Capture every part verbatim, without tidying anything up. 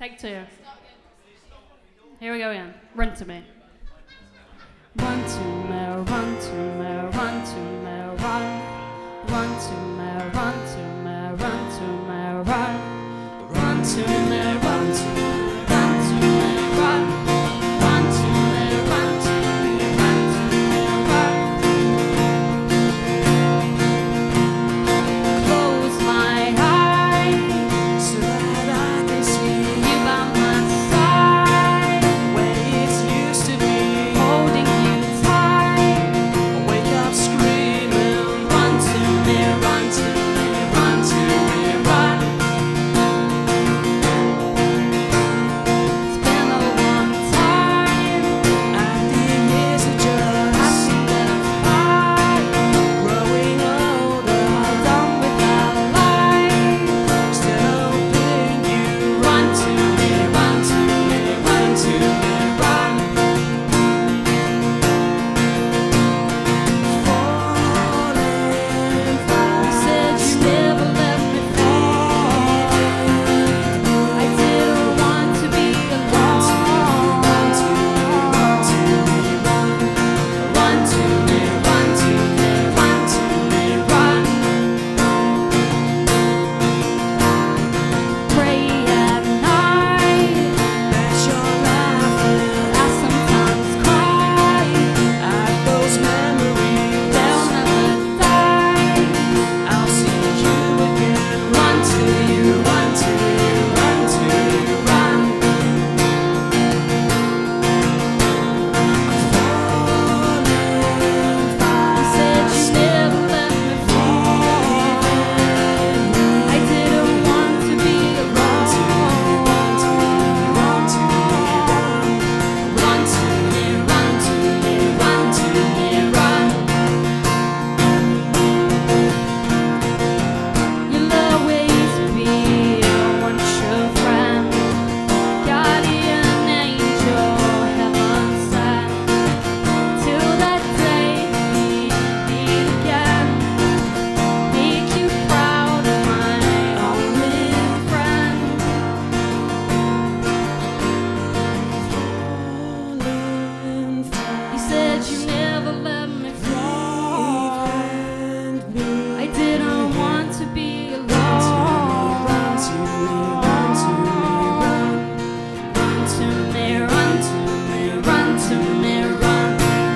Take two. Here we go again. Run to me. Run to me, run to me, run to me, run. Run to me, run to me, run to me, run. Run to me, run to me, run to me, run. Run to me, run to me, run to me, run. Close my eyes so that I can see you by my side. Where it used to be, holding you tight. Wake up screaming, run to me, run to me, run to me, run. It's been a long time, and the years are just passing them by. Growing older, done with our life. Still hoping you run to me, run to me, run to me, run. Falling fast. You said you never let me fall. I didn't want to be alone. Run to me, run to me, run. Run to me, run to me, run to me, run. Pray at night that you're laughing. I sometimes cry at those memories. They'll never die. I'll see you again. Run to you, run to you, run to you, run. You said you never let me fall. I didn't want to be alone. Run to me, run to me, run to me, run to me, run to me, run. You'll always be a one-true friend, guardian angel, heaven sent. Till that day we meet again, make you proud, my only friend. You said you never let me fall. I didn't want to be alone. Run to me, run to me, run. Run to me, run to me, run to me, run.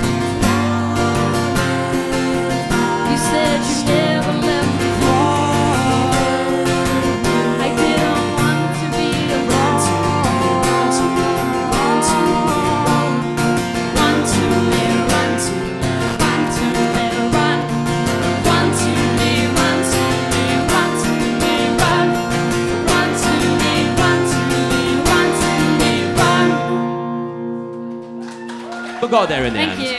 You said you never let me fall. I didn't want to be alone. Run to me, run to me, run. Run to me, run to me, run to me, run. Run to me, run to me, run to me, run. Run to me, run to me, run to me, run. We'll go there in the Thank end. you.